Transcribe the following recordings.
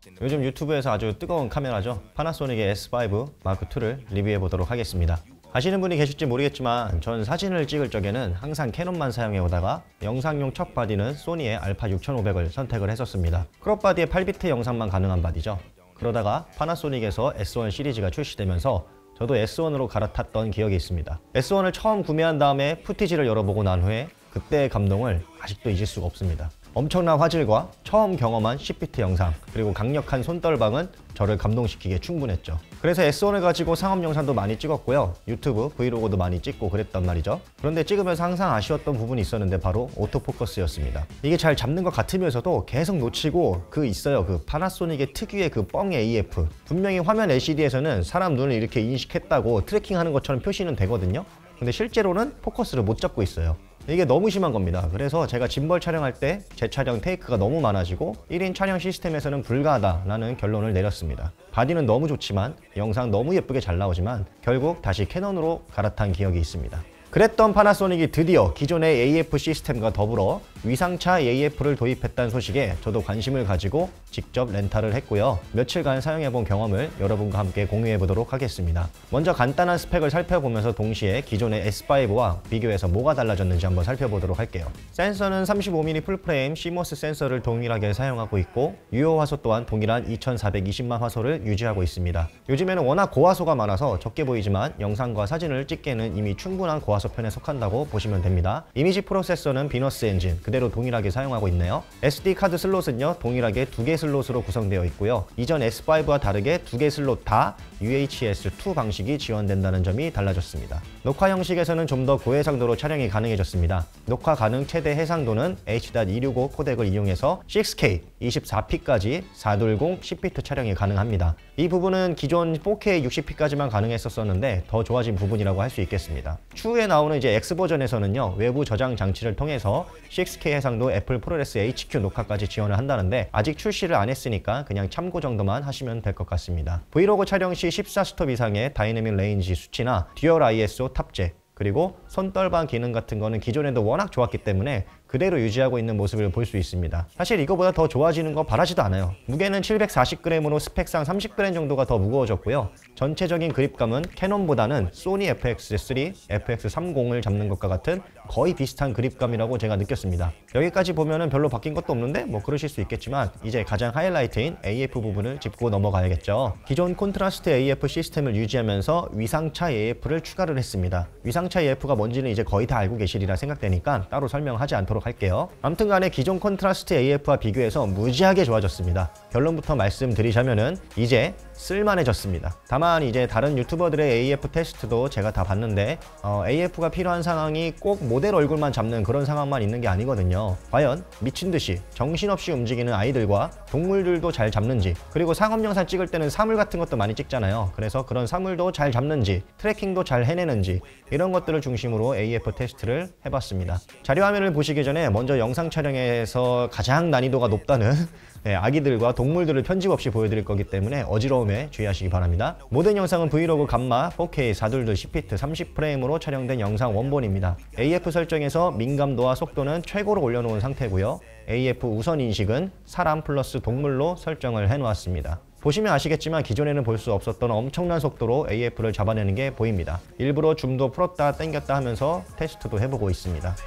요즘 유튜브에서 아주 뜨거운 카메라죠. 파나소닉의 S5 마크2를 리뷰해 보도록 하겠습니다. 아시는 분이 계실지 모르겠지만 전 사진을 찍을 적에는 항상 캐논만 사용해 오다가 영상용 첫 바디는 소니의 알파 6500을 선택을 했었습니다. 크롭 바디의 8비트 영상만 가능한 바디죠. 그러다가 파나소닉에서 S1 시리즈가 출시되면서 저도 S1으로 갈아탔던 기억이 있습니다. S1을 처음 구매한 다음에 푸티지를 열어보고 난 후에 그때의 감동을 아직도 잊을 수가 없습니다. 엄청난 화질과 처음 경험한 10비트 영상, 그리고 강력한 손떨방은 저를 감동시키기에 충분했죠. 그래서 S1을 가지고 상업 영상도 많이 찍었고요. 유튜브, 브이로그도 많이 찍고 그랬단 말이죠. 그런데 찍으면서 항상 아쉬웠던 부분이 있었는데 바로 오토포커스였습니다. 이게 잘 잡는 것 같으면서도 계속 놓치고 그 파나소닉의 특유의 그 뻥 AF. 분명히 화면 LCD에서는 사람 눈을 이렇게 인식했다고 트래킹하는 것처럼 표시는 되거든요. 근데 실제로는 포커스를 못 잡고 있어요. 이게 너무 심한 겁니다. 그래서 제가 짐벌 촬영할 때 제 촬영 테이크가 너무 많아지고 1인 촬영 시스템에서는 불가하다라는 결론을 내렸습니다. 바디는 너무 좋지만 영상 너무 예쁘게 잘 나오지만 결국 다시 캐논으로 갈아탄 기억이 있습니다. 그랬던 파나소닉이 드디어 기존의 AF 시스템과 더불어 위상차 AF를 도입했다는 소식에 저도 관심을 가지고 직접 렌탈을 했고요. 며칠간 사용해본 경험을 여러분과 함께 공유해보도록 하겠습니다. 먼저 간단한 스펙을 살펴보면서 동시에 기존의 S5와 비교해서 뭐가 달라졌는지 한번 살펴보도록 할게요. 센서는 35mm 풀프레임 CMOS 센서를 동일하게 사용하고 있고 유효 화소 또한 동일한 2420만 화소를 유지하고 있습니다. 요즘에는 워낙 고화소가 많아서 적게 보이지만 영상과 사진을 찍기에는 이미 충분한 고화소 편에 속한다고 보시면 됩니다. 이미지 프로세서는 비너스 엔진 그대로 동일하게 사용하고 있네요. SD 카드 슬롯은요 동일하게 2개 슬롯으로 구성되어 있고요. 이전 S5와 다르게 2개 슬롯 다 UHS-2 방식이 지원된다는 점이 달라졌습니다. 녹화 형식에서는 좀 더 고해상도로 촬영이 가능해졌습니다. 녹화 가능 최대 해상도는 H.265 코덱을 이용해서 6K 24p까지 420 10비트 촬영이 가능합니다. 이 부분은 기존 4K 60p까지만 가능했었는데 더 좋아진 부분이라고 할 수 있겠습니다. 추후에 나오는 이제 X 버전에서는요 외부 저장 장치를 통해서 6K 해상도 애플 프로레스 HQ 녹화까지 지원을 한다는데 아직 출시를 안 했으니까 그냥 참고 정도만 하시면 될 것 같습니다. 브이로그 촬영 시 14스톱 이상의 다이내믹 레인지 수치나 듀얼 ISO 탑재 그리고 손떨방 기능 같은 거는 기존에도 워낙 좋았기 때문에 그대로 유지하고 있는 모습을 볼 수 있습니다. 사실 이거보다 더 좋아지는 거 바라지도 않아요. 무게는 740g으로 스펙상 30g 정도가 더 무거워졌고요. 전체적인 그립감은 캐논보다는 소니 FX3, FX30을 잡는 것과 같은 거의 비슷한 그립감이라고 제가 느꼈습니다. 여기까지 보면은 별로 바뀐 것도 없는데 뭐 그러실 수 있겠지만 이제 가장 하이라이트인 AF 부분을 짚고 넘어가야겠죠. 기존 콘트라스트 AF 시스템을 유지하면서 위상차 AF를 추가를 했습니다. 위상차 AF가 뭔지는 이제 거의 다 알고 계시리라 생각되니까 따로 설명하지 않도록 할게요. 아무튼 간에 기존 콘트라스트 AF와 비교해서 무지하게 좋아졌습니다. 결론부터 말씀드리자면은 이제 쓸만해졌습니다. 다만 이제 다른 유튜버들의 AF 테스트도 제가 다 봤는데 AF가 필요한 상황이 꼭 모델 얼굴만 잡는 그런 상황만 있는 게 아니거든요. 과연 미친듯이 정신없이 움직이는 아이들과 동물들도 잘 잡는지, 그리고 상업 영상 찍을 때는 사물 같은 것도 많이 찍잖아요. 그래서 그런 사물도 잘 잡는지, 트래킹도 잘 해내는지 이런 것들을 중심으로 AF 테스트를 해봤습니다. 자료화면을 보시기 전에 먼저 영상 촬영에서 가장 난이도가 높다는 아기들과 동물들을 편집 없이 보여드릴 거기 때문에 어지러움에 주의하시기 바랍니다. 모든 영상은 브이로그 감마 4K 422 10비트 30프레임으로 촬영된 영상 원본입니다. AF 설정에서 민감도와 속도는 최고로 올려놓은 상태고요. AF 우선 인식은 사람 플러스 동물로 설정을 해놓았습니다. 보시면 아시겠지만 기존에는 볼 수 없었던 엄청난 속도로 AF를 잡아내는 게 보입니다. 일부러 줌도 풀었다 당겼다 하면서 테스트도 해보고 있습니다.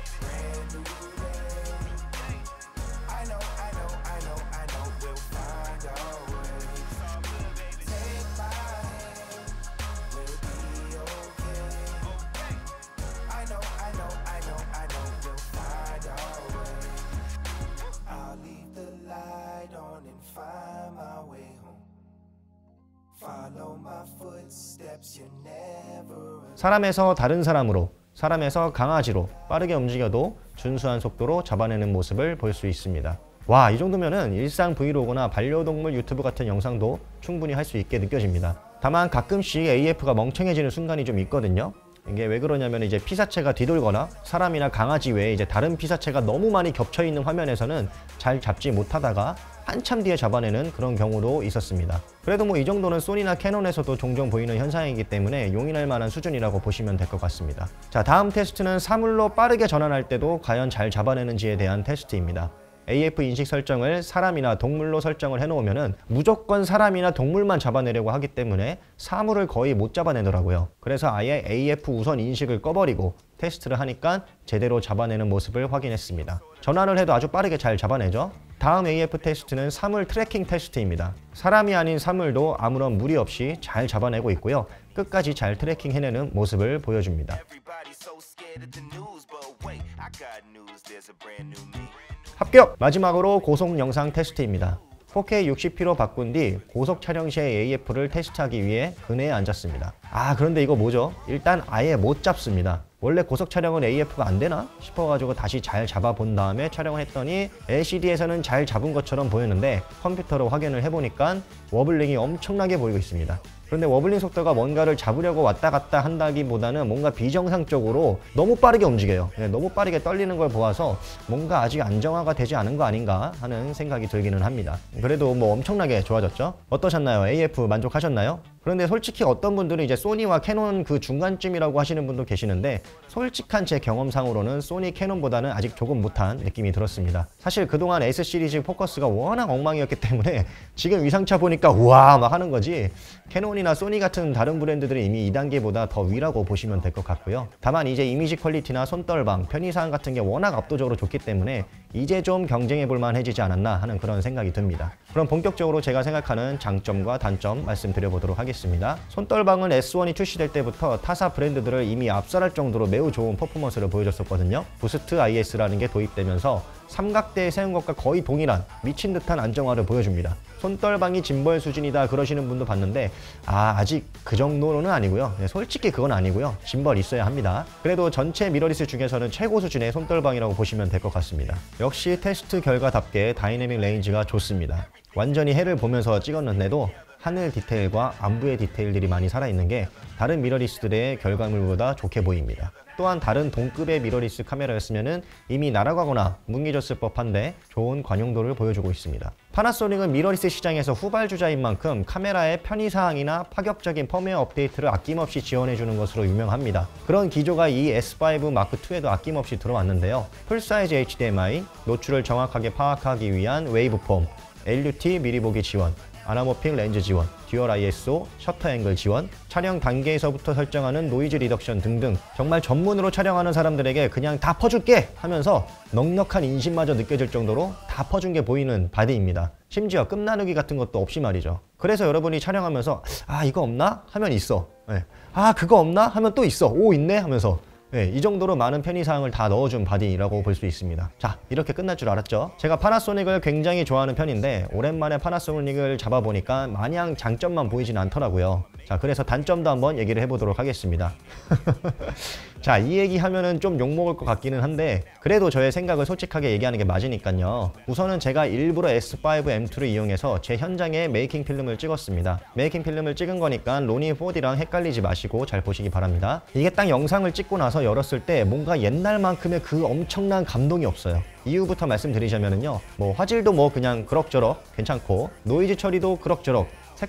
사람에서 다른 사람으로, 사람에서 강아지로 빠르게 움직여도 준수한 속도로 잡아내는 모습을 볼 수 있습니다. 와, 이 정도면은 일상 브이로그나 반려동물 유튜브 같은 영상도 충분히 할 수 있게 느껴집니다. 다만 가끔씩 AF가 멍청해지는 순간이 좀 있거든요. 이게 왜 그러냐면 이제 피사체가 뒤돌거나 사람이나 강아지 외에 이제 다른 피사체가 너무 많이 겹쳐 있는 화면에서는 잘 잡지 못하다가 한참 뒤에 잡아내는 그런 경우도 있었습니다. 그래도 뭐 이 정도는 소니나 캐논에서도 종종 보이는 현상이기 때문에 용인할 만한 수준이라고 보시면 될 것 같습니다. 자, 다음 테스트는 사물로 빠르게 전환할 때도 과연 잘 잡아내는지에 대한 테스트입니다. AF 인식 설정을 사람이나 동물로 설정을 해놓으면은 무조건 사람이나 동물만 잡아내려고 하기 때문에 사물을 거의 못 잡아내더라고요. 그래서 아예 AF 우선 인식을 꺼버리고 테스트를 하니까 제대로 잡아내는 모습을 확인했습니다. 전환을 해도 아주 빠르게 잘 잡아내죠. 다음 AF 테스트는 사물 트래킹 테스트입니다. 사람이 아닌 사물도 아무런 무리 없이 잘 잡아내고 있고요. 끝까지 잘 트래킹 해내는 모습을 보여줍니다. 합격! 마지막으로 고속 영상 테스트입니다. 4K 60p로 바꾼 뒤 고속 촬영 시의 AF를 테스트하기 위해 그네에 앉았습니다. 그런데 이거 뭐죠? 일단 아예 못 잡습니다. 원래 고속 촬영은 AF가 안 되나 싶어가지고 다시 잘 잡아본 다음에 촬영을 했더니 LCD에서는 잘 잡은 것처럼 보였는데 컴퓨터로 확인을 해보니까 워블링이 엄청나게 보이고 있습니다. 그런데 워블링 속도가 뭔가를 잡으려고 왔다 갔다 한다기보다는 뭔가 비정상적으로 너무 빠르게 움직여요. 너무 빠르게 떨리는 걸 보아서 뭔가 아직 안정화가 되지 않은 거 아닌가 하는 생각이 들기는 합니다. 그래도 뭐 엄청나게 좋아졌죠? 어떠셨나요? AF 만족하셨나요? 그런데 솔직히 어떤 분들은 이제 소니와 캐논 그 중간쯤이라고 하시는 분도 계시는데 솔직한 제 경험상으로는 소니 캐논보다는 아직 조금 못한 느낌이 들었습니다. 사실 그동안 S 시리즈 포커스가 워낙 엉망이었기 때문에 지금 위상차 보니까 우와 막 하는 거지, 캐논이나 소니 같은 다른 브랜드들은 이미 2단계보다 더 위라고 보시면 될 것 같고요. 다만 이제 이미지 퀄리티나 손떨방, 편의사항 같은 게 워낙 압도적으로 좋기 때문에 이제 좀 경쟁해 볼 만해지지 않았나 하는 그런 생각이 듭니다. 그럼 본격적으로 제가 생각하는 장점과 단점 말씀드려보도록 하겠습니다. 손떨방은 S1이 출시될 때부터 타사 브랜드들을 이미 압살할 정도로 매우 좋은 퍼포먼스를 보여줬었거든요. 부스트 IS라는 게 도입되면서 삼각대에 세운 것과 거의 동일한 미친 듯한 안정화를 보여줍니다. 손떨방이 짐벌 수준이다 그러시는 분도 봤는데 아직 그 정도는 아니고요. 솔직히 그건 아니고요. 짐벌 있어야 합니다. 그래도 전체 미러리스 중에서는 최고 수준의 손떨방이라고 보시면 될 것 같습니다. 역시 테스트 결과답게 다이내믹 레인지가 좋습니다. 완전히 해를 보면서 찍었는데도 하늘 디테일과 안부의 디테일들이 많이 살아있는 게 다른 미러리스들의 결과물보다 좋게 보입니다. 또한 다른 동급의 미러리스 카메라였으면 이미 날아가거나 뭉개졌을 법한데 좋은 관용도를 보여주고 있습니다. 파나소닉은 미러리스 시장에서 후발주자인 만큼 카메라의 편의사항이나 파격적인 펌웨어 업데이트를 아낌없이 지원해주는 것으로 유명합니다. 그런 기조가 이 S5 마크2에도 아낌없이 들어왔는데요. 풀사이즈 HDMI, 노출을 정확하게 파악하기 위한 웨이브폼, LUT 미리 보기 지원, 아나모핑 렌즈 지원, 듀얼 ISO, 셔터 앵글 지원, 촬영 단계에서부터 설정하는 노이즈 리덕션 등등 정말 전문으로 촬영하는 사람들에게 그냥 다 퍼줄게 하면서 넉넉한 인심마저 느껴질 정도로 다 퍼준 게 보이는 바디입니다. 심지어 끝나누기 같은 것도 없이 말이죠. 그래서 여러분이 촬영하면서 이거 없나? 하면 있어. 그거 없나? 하면 또 있어. 오, 있네? 하면서 이 정도로 많은 편의사항을 다 넣어준 바디라고 볼 수 있습니다. 자, 이렇게 끝날 줄 알았죠? 제가 파나소닉을 굉장히 좋아하는 편인데 오랜만에 파나소닉을 잡아보니까 마냥 장점만 보이진 않더라고요. 자, 그래서 단점도 한번 얘기를 해보도록 하겠습니다. 자, 이 얘기 하면은 좀 욕먹을 것 같기는 한데 그래도 저의 생각을 솔직하게 얘기하는 게 맞으니까요. 우선은 제가 일부러 S5M2를 이용해서 제 현장에 메이킹 필름을 찍었습니다. 메이킹 필름을 찍은 거니까 로니 4D랑 헷갈리지 마시고 잘 보시기 바랍니다. 이게 딱 영상을 찍고 나서 열었을 때 뭔가 옛날만큼의 그 엄청난 감동이 없어요. 이유부터 말씀드리자면요. 화질도 그냥 그럭저럭 괜찮고 노이즈 처리도 그럭저럭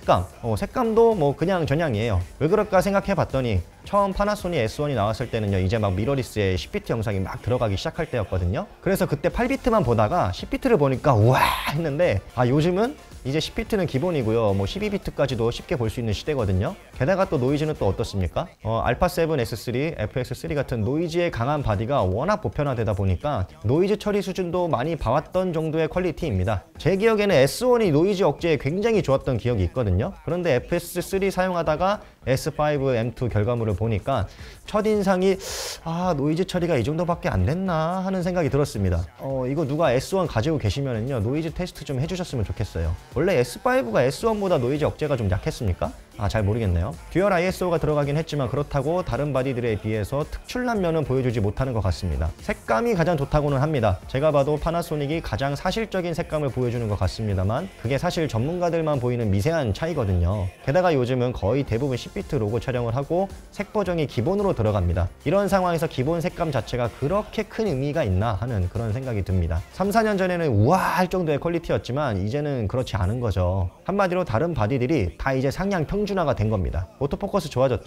색감도 그냥 전향이에요. 왜 그럴까 생각해 봤더니 처음 파나소닉 S1이 나왔을 때는요, 이제 막 미러리스에 10비트 영상이 막 들어가기 시작할 때였거든요. 그래서 그때 8비트만 보다가 10비트를 보니까 우와 했는데 요즘은 이제 10비트는 기본이고요. 12비트까지도 쉽게 볼 수 있는 시대거든요. 게다가 또 노이즈는 또 어떻습니까? 알파7 S3, FX3 같은 노이즈에 강한 바디가 워낙 보편화되다 보니까 노이즈 처리 수준도 많이 봐왔던 정도의 퀄리티입니다. 제 기억에는 S1이 노이즈 억제에 굉장히 좋았던 기억이 있거든요. 그런데 FS3 사용하다가 S5M2 결과물을 보니까 첫인상이 노이즈 처리가 이 정도밖에 안 됐나 하는 생각이 들었습니다. 이거 누가 S1 가지고 계시면은요, 노이즈 테스트 좀 해주셨으면 좋겠어요. 원래 S5가 S1보다 노이즈 억제가 좀 약했습니까? 잘 모르겠네요. 듀얼 ISO가 들어가긴 했지만 그렇다고 다른 바디들에 비해서 특출난 면은 보여주지 못하는 것 같습니다. 색감이 가장 좋다고는 합니다. 제가 봐도 파나소닉이 가장 사실적인 색감을 보여주는 것 같습니다만 그게 사실 전문가들만 보이는 미세한 차이거든요. 게다가 요즘은 거의 대부분 10비트 로고 촬영을 하고 색 버전이 기본으로 들어갑니다. 이런 상황에서 기본 색감 자체가 그렇게 큰 의미가 있나 하는 그런 생각이 듭니다. 3, 4년 전에는 우와 할 정도의 퀄리티였지만 이제는 그렇지 않은 거죠. 한마디로 다른 바디들이 다 이제 상향 평준화가 된 겁니다. 오토포커스 좋아졌죠?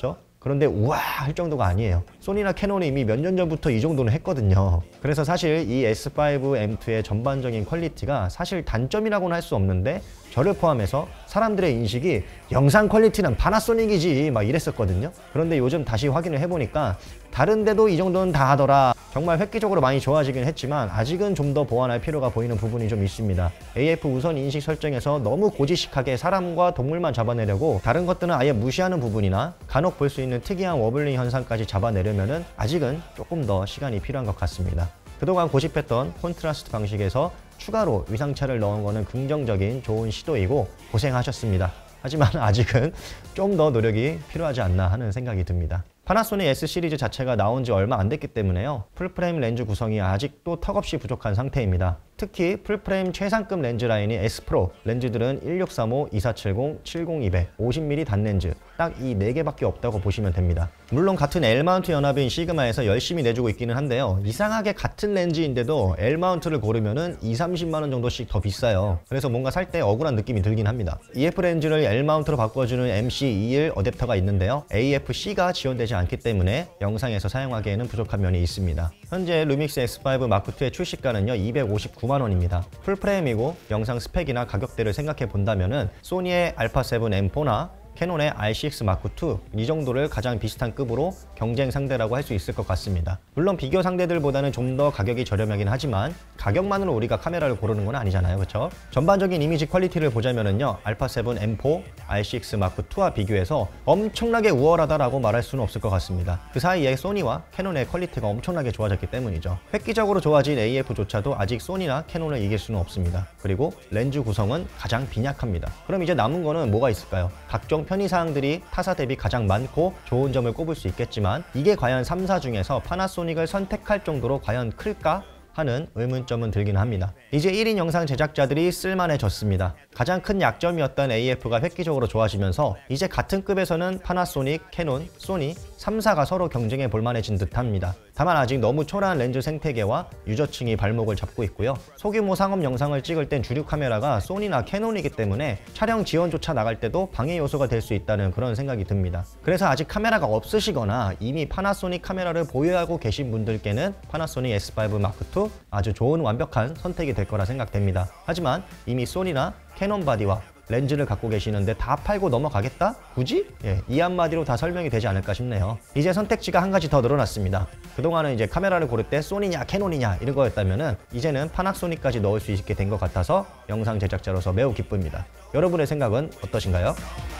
그런데 우와 할 정도가 아니에요. 소니나 캐논이 이미 몇 년 전부터 이 정도는 했거든요. 그래서 사실 이 S5M2의 전반적인 퀄리티가 사실 단점이라고는 할 수 없는데 저를 포함해서 사람들의 인식이 영상 퀄리티는 파나소닉이지 막 이랬었거든요. 그런데 요즘 다시 확인을 해보니까 다른 데도 이 정도는 다 하더라. 정말 획기적으로 많이 좋아지긴 했지만 아직은 좀 더 보완할 필요가 보이는 부분이 좀 있습니다. AF 우선 인식 설정에서 너무 고지식하게 사람과 동물만 잡아내려고 다른 것들은 아예 무시하는 부분이나 간혹 볼 수 있는 특이한 워블링 현상까지 잡아내려면 아직은 조금 더 시간이 필요한 것 같습니다. 그동안 고집했던 콘트라스트 방식에서 추가로 위상차를 넣은 거는 긍정적인 좋은 시도이고 고생하셨습니다. 하지만 아직은 좀 더 노력이 필요하지 않나 하는 생각이 듭니다. 파나소닉 S 시리즈 자체가 나온 지 얼마 안 됐기 때문에요. 풀프레임 렌즈 구성이 아직도 턱없이 부족한 상태입니다. 특히 풀프레임 최상급 렌즈 라인인 S 프로 렌즈들은 1635, 2470, 70200, 50mm 단렌즈 딱 이 4개밖에 없다고 보시면 됩니다. 물론 같은 L마운트 연합인 시그마에서 열심히 내주고 있기는 한데요. 이상하게 같은 렌즈인데도 L마운트를 고르면은 20-30만원 정도씩 더 비싸요. 그래서 뭔가 살 때 억울한 느낌이 들긴 합니다. EF 렌즈를 L마운트로 바꿔주는 MC21 어댑터가 있는데요. AF-C가 지원되지 않기 때문에 영상에서 사용하기에는 부족한 면이 있습니다. 현재 루믹스 X5 마크2의 출시가는요 259만원입니다. 풀프레임이고 영상 스펙이나 가격대를 생각해 본다면은 소니의 α7 M4나 캐논의 R6 마크2 이 정도를 가장 비슷한 급으로 경쟁 상대라고 할 수 있을 것 같습니다. 물론 비교 상대들보다는 좀 더 가격이 저렴하긴 하지만 가격만으로 우리가 카메라를 고르는 건 아니잖아요, 그렇죠? 전반적인 이미지 퀄리티를 보자면은요 α7 M4, R6 마크2와 비교해서 엄청나게 우월하다라고 말할 수는 없을 것 같습니다. 그 사이에 소니와 캐논의 퀄리티가 엄청나게 좋아졌기 때문이죠. 획기적으로 좋아진 AF조차도 아직 소니나 캐논을 이길 수는 없습니다. 그리고 렌즈 구성은 가장 빈약합니다. 그럼 이제 남은 거는 뭐가 있을까요? 각종 편의사항들이 타사 대비 가장 많고 좋은 점을 꼽을 수 있겠지만 이게 과연 3사 중에서 파나소닉을 선택할 정도로 과연 클까? 하는 의문점은 들긴 합니다. 이제 1인 영상 제작자들이 쓸만해졌습니다. 가장 큰 약점이었던 AF가 획기적으로 좋아지면서 이제 같은 급에서는 파나소닉, 캐논, 소니 3사가 서로 경쟁해 볼만해진 듯합니다. 다만 아직 너무 초라한 렌즈 생태계와 유저층이 발목을 잡고 있고요. 소규모 상업 영상을 찍을 땐 주류 카메라가 소니나 캐논이기 때문에 촬영 지원조차 나갈 때도 방해 요소가 될 수 있다는 그런 생각이 듭니다. 그래서 아직 카메라가 없으시거나 이미 파나소닉 카메라를 보유하고 계신 분들께는 파나소닉 S5 마크2 아주 좋은 완벽한 선택이 될 거라 생각됩니다. 하지만 이미 소니나 캐논 바디와 렌즈를 갖고 계시는데 다 팔고 넘어가겠다? 굳이? 이 한마디로 다 설명이 되지 않을까 싶네요. 이제 선택지가 한 가지 더 늘어났습니다. 그동안은 이제 카메라를 고를 때 소니냐 캐논이냐 이런 거였다면은 이제는 파나소닉까지 넣을 수 있게 된 것 같아서 영상 제작자로서 매우 기쁩니다. 여러분의 생각은 어떠신가요?